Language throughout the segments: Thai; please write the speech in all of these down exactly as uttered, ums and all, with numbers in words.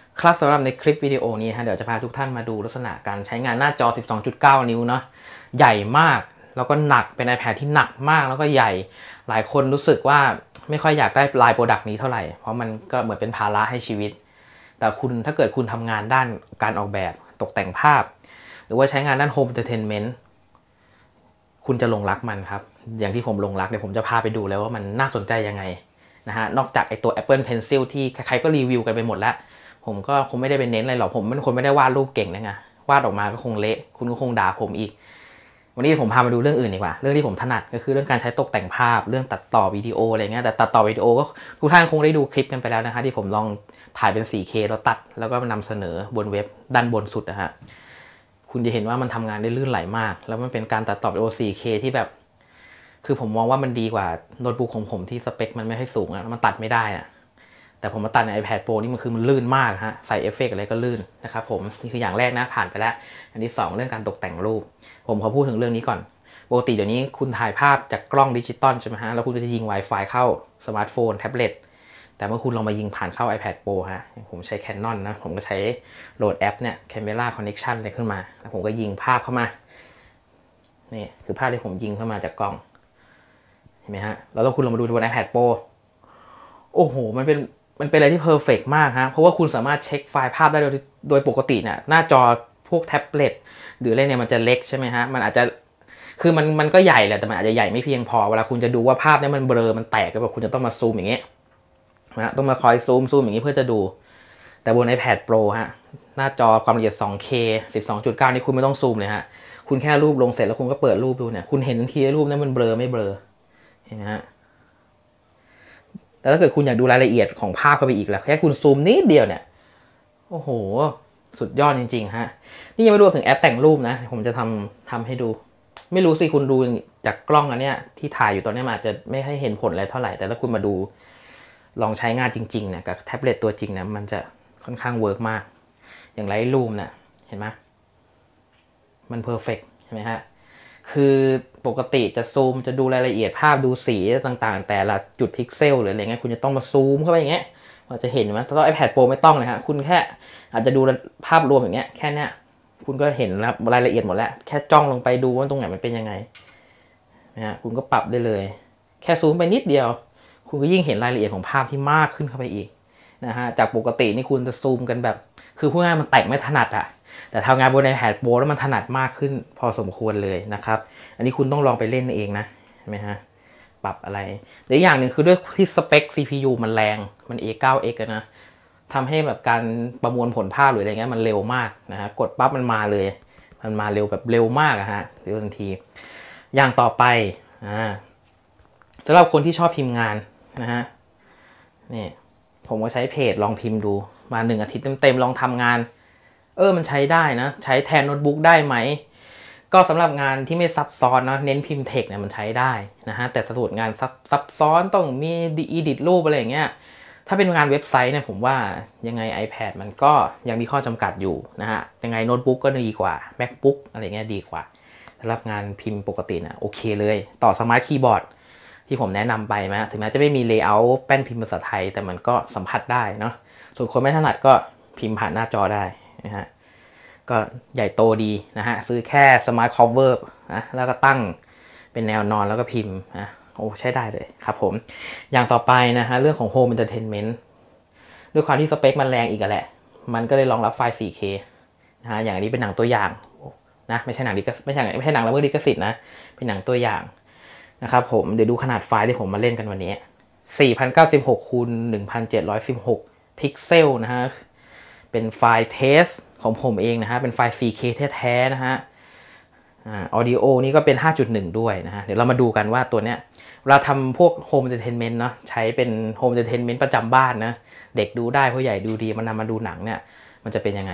ครับสำหรับในคลิปวิดีโอนี้ฮะเดี๋ยวจะพาทุกท่านมาดูลักษณะการใช้งานหน้าจอ สิบสองจุดเก้า นิ้วเนาะใหญ่มากแล้วก็หนักเป็น iPad ที่หนักมากแล้วก็ใหญ่หลายคนรู้สึกว่าไม่ค่อยอยากได้ลายโปรดักต์นี้เท่าไหร่เพราะมันก็เหมือนเป็นภาระให้ชีวิตแต่คุณถ้าเกิดคุณทำงานด้านการออกแบบตกแต่งภาพหรือว่าใช้งานด้าน Home Entertainment คุณจะหลงรักมันครับอย่างที่ผมหลงรักเดี๋ยวผมจะพาไปดูแล้วว่ามันน่าสนใจยังไงนะฮะนอกจากไอตัว Apple Pencil ที่ใครๆก็รีวิวกันไปหมดแล้วผมก็คงไม่ได้ไปเน้นอะไรหรอกผมเป็นคนไม่ได้วาดรูปเก่งนะไงวาดออกมาก็คงเละคุณก็คงด่าผมอีกวันนี้ผมพามาดูเรื่องอื่นดีกว่าเรื่องที่ผมถนัดก็คือเรื่องการใช้ตกแต่งภาพเรื่องตัดต่อวิดีโออะไรเงี้ยแต่ตัดต่อวิดีโอก็ทุกท่านคงได้ดูคลิปกันไปแล้วนะคะที่ผมลองถ่ายเป็น โฟร์เค แล้วตัดแล้วก็นำเสนอบนเว็บด้านบนสุดนะฮะคุณจะเห็นว่ามันทำงานได้ลื่นไหลมากแล้วมันเป็นการตัดต่อวิดีโอ โฟร์เค ที่แบบคือผมมองว่ามันดีกว่าโน้ตบุ๊กของผมที่สเปคมันไม่ให้สูงอะมันตัดไม่ได้อะแต่ผมมาตัดใน iPad Pro นี่มันคือมันลื่นมากฮะใส่เอฟเฟกต์อะไรก็ลื่นนะครับผมนี่คืออย่างแรกนะผ่านไปแล้วอันที่สองเรื่องการตกแต่งรูปผมขอพูดถึงเรื่องนี้ก่อนปกติเดี๋ยวนี้คุณถ่ายภาพจากกล้องดิจิตอลใช่ไหมฮะแล้วคุณก็จะยิง Wi-Fi เข้าสมาร์ทโฟนแท็บเล็ตแต่เมื่อคุณลองมายิงผ่านเข้า iPad Pro ฮะผมใช้ Canon นะผมก็ใช้โหลดแอปเนี่ย Camera Connection อะไรขึ้นมาแล้วผมก็ยิงภาพเข้ามานี่คือภาพที่ผมยิงเข้ามาจากกล้องเห็นไหมฮะแล้วคุณลองมาดูบน iPad Pro โอ้โหมันเป็นมันเป็นอะไรที่เพอร์เฟกต์มากฮะเพราะว่าคุณสามารถเช็คไฟล์ภาพได้โดยโดยปกติเนี่ยหน้าจอพวกแท็บเล็ตหรืออะไรเนี่ยมันจะเล็กใช่ไหมฮะมันอาจจะคือมันมันก็ใหญ่แหละแต่มันอาจจะใหญ่ไม่เพียงพอเวลาคุณจะดูว่าภาพเนี่ยมันเบลอมันแตกแล้วแบบคุณจะต้องมาซูมอย่างเงี้ยนะต้องมาคอยซูมซูมอย่างนี้เพื่อจะดูแต่บน iPad Pro ฮะหน้าจอความละเอียด ทู เค สิบสองจุดเก้า นี่คุณไม่ต้องซูมเลยฮะคุณแค่รูปลงเสร็จแล้วคุณก็เปิดรูปดูเนี่ยคุณเห็นทันทีรูปนั้นมันเบลอไม่เบลอเห็นไหมฮะแต่ถ้าเกิดคุณอยากดูรายละเอียดของภาพเข้าไปอีกแล้วแค่คุณซูมนิดเดียวเนี่ยโอ้โหสุดยอดจริงๆฮะนี่ยังไม่รวมถึงแอปแต่งรูปนะผมจะทำทำให้ดูไม่รู้สิคุณดูจากกล้องอันเนี้ยที่ถ่ายอยู่ตอนนี้มันอาจจะไม่ให้เห็นผลอะไรเท่าไหร่แต่ถ้าคุณมาดูลองใช้งานจริงๆเนี่ยกับแท็บเล็ตตัวจริงนะมันจะค่อนข้างเวิร์กมากอย่างไลท์รูมเนี่ยเห็นไหมมันเพอร์เฟกต์ใช่ไหมฮะคือปกติจะซูมจะดูรายละเอียดภาพดูสีต่างๆแต่ละจุดพิกเซลหรืออะไรเงี้ยคุณจะต้องมาซูมเข้าไปอย่างเงี้ยเราจะเห็นไหมแต่ตอน iPad Pro ไม่ต้องเลยฮะคุณแค่อาจจะดูภาพรวมอย่างเงี้ยแค่เนี้ยคุณก็เห็นแล้วรายละเอียดหมดแล้วแค่จ้องลงไปดูว่าตรงไหนมันเป็นยังไงนะฮะคุณก็ปรับได้เลยแค่ซูมไปนิดเดียวคุณก็ยิ่งเห็นรายละเอียดของภาพที่มากขึ้นเข้าไปอีกนะฮะจากปกตินี่คุณจะซูมกันแบบคือพูดง่ายมันแตะไม่ถนัดอะแต่ทำงานบน iPad Pro แล้วมันถนัดมากขึ้นพอสมควรเลยนะครับอันนี้คุณต้องลองไปเล่นเองนะเห็นไหมฮะปรับอะไรหรืออย่างหนึ่งคือด้วยที่สเปค ซี พี ยู มันแรงมัน เอ ไนน์ เอ็กซ์ นะทำให้แบบการประมวลผลภาพหรืออะไรเงี้ยมันเร็วมากนะฮะกดปั๊บมันมาเลยมันมาเร็วแบบเร็วมากอะฮะเร็วทันทีอย่างต่อไปอ่าสำหรับคนที่ชอบพิมพ์งานนะฮะนี่ผมก็ใช้เพจลองพิมพ์ดูมาหนึ่งอาทิตย์เต็มๆลองทำงานเออมันใช้ได้นะใช้แทนโน้ตบุ๊กได้ไหมก็สำหรับงานที่ไม่ซับซ้อนนะเน้นพิมพ์เทคเนี่ยมันใช้ได้นะฮะแต่สูตรงานซับซับซ้อนต้องมีอีดิทรูปอะไรอย่างเงี้ยถ้าเป็นงานเว็บไซต์เนี่ยผมว่ายังไง iPad มันก็ยังมีข้อจำกัดอยู่นะฮะยังไงโน้ตบุ๊กก็ดีกว่า MacBook อะไรเงี้ยดีกว่าสำหรับงานพิมพ์ปกตินะโอเคเลยต่อสมาร์ทคีย์บอร์ดที่ผมแนะนำไปนะถึงแม้จะไม่มีเลเยอร์แป้นพิมพ์ภาษาไทยแต่มันก็สัมผัสได้เนาะส่วนคนไม่ถนัดก็พิมพ์ผ่านหน้าจอได้นะฮะก็ใหญ่โตดีนะฮะซื้อแค่ Smart Cover นะแล้วก็ตั้งเป็นแนวนอนแล้วก็พิมพ์นะโอ้ใช้ได้เลยครับผมอย่างต่อไปนะฮะเรื่องของ Home Entertainment ด้วยความที่สเปคมันแรงอีกแหละมันก็เลยรองรับไฟล์ โฟร์เค นะฮะอย่างนี้เป็นหนังตัวอย่างนะไม่ใช่หนังดิกไม่ใช่ไม่ใช่หนังละเมิดลิขสิทธิ์นะเป็นหนังตัวอย่างนะครับผมเดี๋ยวดูขนาดไฟล์ที่ผมมาเล่นกันวันนี้สี่พันเก้าสิบหกคูณหนึ่งพันเจ็ดร้อยสิบหกพิกเซลนะฮะเป็นไฟล์เทสของผมเองนะฮะเป็นไฟล์ โฟร์เค แท้ๆนะฮะอ่า Audio นี่ก็เป็น ห้าจุดหนึ่ง ด้วยนะฮะเดี๋ยวเรามาดูกันว่าตัวเนี้ยเราทำพวก Home Entertainment เนาะใช้เป็น Home Entertainment ประจำบ้านนะเด็กดูได้ผู้ใหญ่ดูดีมันนำมาดูหนังเนี่ยมันจะเป็นยังไง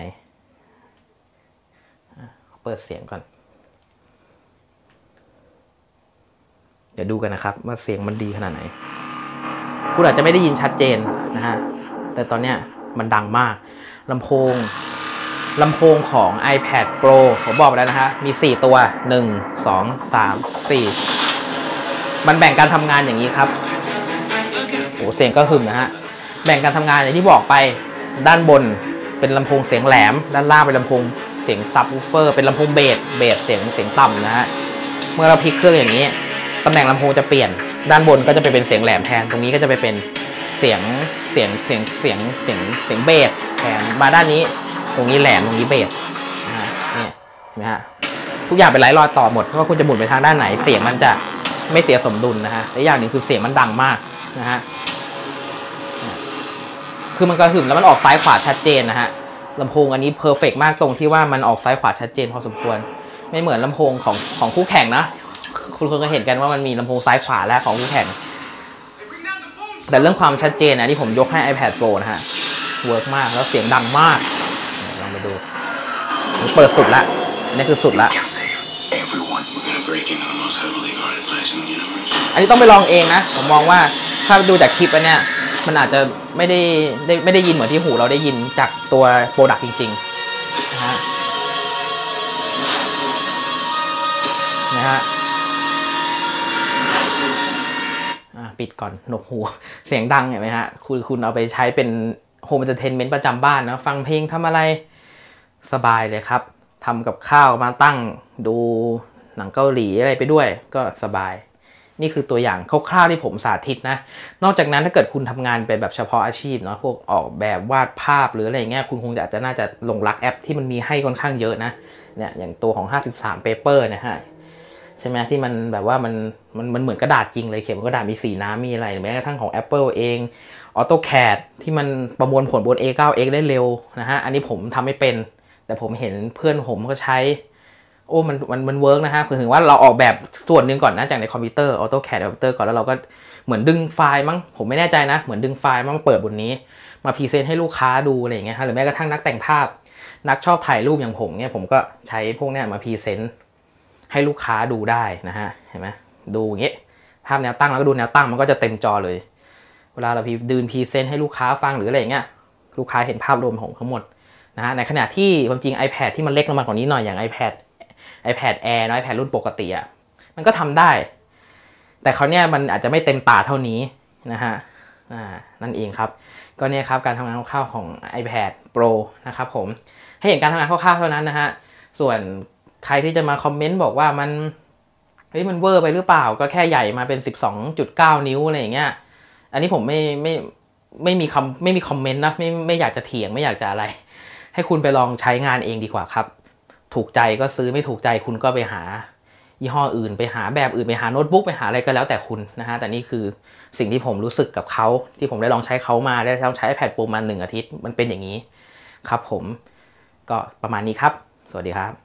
เปิดเสียงก่อนเดี๋ยวดูกันนะครับว่าเสียงมันดีขนาดไหนคุณอาจจะไม่ได้ยินชัดเจนนะฮะแต่ตอนเนี้ยมันดังมากลำโพงลำโพงของ iPad Pro ผมบอกไปแล้วนะฮะมีสี่ตัวหนึ่ง สอง สาม สี่มันแบ่งการทำงานอย่างนี้ครับโอ้เสียงก็หึมนะฮะแบ่งการทำงานอย่างที่บอกไปด้านบนเป็นลำโพงเสียงแหลมด้านล่างเป็นลำโพงเสียงซับวูฟเฟอร์เป็นลำโพงเบสเบสเสียงเสียงต่ำนะฮะเมื่อเราพลิกเครื่องอย่างนี้ตำแหน่งลำโพงจะเปลี่ยนด้านบนก็จะไปเป็นเสียงแหลมแทนตรงนี้ก็จะไปเป็นเสียงเสียงเสียงเสียงเสียงเสียงเบสแทนมาด้านนี้ตรงนี้แหลมตรงนี้เบสนะฮะนี่เห็นไหมฮะทุกอย่างเป็นไร้รอยต่อหมดไม่ว่าคุณจะหมุนไปทางด้านไหนเสียงมันจะไม่เสียสมดุลนะฮะและอย่างหนึ่งคือเสียงมันดังมากนะฮะคือมันกระหึ่มแล้วมันออกซ้ายขวาชัดเจนนะฮะลำโพงอันนี้เพอร์เฟกต์มากตรงที่ว่ามันออกซ้ายขวาชัดเจนพอสมควรไม่เหมือนลำโพงของของคู่แข่งนะคุณเคยเห็นกันว่ามันมีลำโพงซ้ายขวาและของคู่แข่งแต่เรื่องความชัดเจนนะที่ผมยกให้ iPad Pro นะฮะเวิร์กมากแล้วเสียงดังมากลองไปดูเปิดสุดละนี่คือสุดละอันนี้ต้องไปลองเองนะผมมองว่าถ้าดูจากคลิปอันเนี้ยมันอาจจะไม่ได้ได้ไม่ได้ยินเหมือนที่หูเราได้ยินจากตัวโปรดักต์จริงๆนะฮะนะฮะปิดก่อนหนวกหูเสียงดังเห็นไหมฮะคุณคุณเอาไปใช้เป็นโฮมเอนเตอร์เทนเมนต์ประจำบ้านนะฟังเพลงทำอะไรสบายเลยครับทำกับข้าวมาตั้งดูหนังเกาหลีอะไรไปด้วยก็สบายนี่คือตัวอย่างคร่าวๆที่ผมสาธิตนะนอกจากนั้นถ้าเกิดคุณทำงานเป็นแบบเฉพาะอาชีพเนาะพวกออกแบบวาดภาพหรืออะไรเงี้ยคุณคงจะจะน่าจะหลงรักแอปที่มันมีให้ค่อนข้างเยอะนะเนี่ยอย่างตัวของห้าสิบสาม Paper นะฮะใช่ไหมที่มันแบบว่ามันมันมันเหมือนกระดาษจริงเลยเขียนบนกระดาษมีสีน้ำมีอะไรแม้กระทั่งของ Apple เอง AutoCAD ที่มันประมวลผลบน เอ ไนน์ เอ็กซ์ ได้เร็วนะฮะอันนี้ผมทำไม่เป็นแต่ผมเห็นเพื่อนผมก็ใช้โอ้มันมันมันเวิร์กนะฮะคือถึงว่าเราออกแบบส่วนหนึ่งก่อนนะจากในคอมพิวเตอร์ AutoCAD คอมพิวเตอร์ก่อนแล้วเราก็เหมือนดึงไฟล์มั้งผมไม่แน่ใจนะเหมือนดึงไฟล์มาเปิดบนนี้มาพรีเซนต์ให้ลูกค้าดูอะไรอย่างเงี้ยฮะหรือแม้กระทั่งนักแต่งภาพนักชอบถ่ายรูปอย่างผมเนี่ยผมก็ใช้พวกเนี้ยมาพรีเซนต์ให้ลูกค้าดูได้นะฮะเห็นไหมดูอย่างเงี้ยภาพแนวตั้งแล้วก็ดูแนวตั้งมันก็จะเต็มจอเลยเวลาเราดืนพรีเซนต์ให้ลูกค้าฟังหรืออะไรอย่างเงี้ยลูกค้าเห็นภาพรวมของทั้งหมดนะฮะในขณะที่ความจริง iPad ที่มันเล็กลงมากว่านี้หน่อยอย่าง iPad iPad Air นะ iPad รุ่นปกติอ่ะมันก็ทำได้แต่เขาเนี่ยมันอาจจะไม่เต็มตาเท่านี้นะฮะอ่านั่นเองครับก็เนี่ยครับการทำงานคร่าวๆของ iPad Pro นะครับผมให้เห็นการทำงานคร่าวๆเท่านั้นนะฮะส่วนใครที่จะมาคอมเมนต์บอกว่ามันเฮ้ยมันเวอร์ไปหรือเปล่าก็แค่ใหญ่มาเป็น สิบสองจุดเก้า นิ้วอะไรอย่างเงี้ยอันนี้ผมไม่ไม่ไม่มีคำไม่มีคอมเมนต์นะไม่ไม่อยากจะเถียงไม่อยากจะอะไรให้คุณไปลองใช้งานเองดีกว่าครับถูกใจก็ซื้อไม่ถูกใจคุณก็ไปหายี่ห้ออื่นไปหาแบบอื่นไปหาโน้ตบุ๊กไปหาอะไรก็แล้วแต่คุณนะฮะแต่นี่คือสิ่งที่ผมรู้สึกกับเขาที่ผมได้ลองใช้เขามาได้ลองใช้ iPad Pro มาหนึ่งอาทิตย์มันเป็นอย่างนี้ครับผมก็ประมาณนี้ครับสวัสดีครับ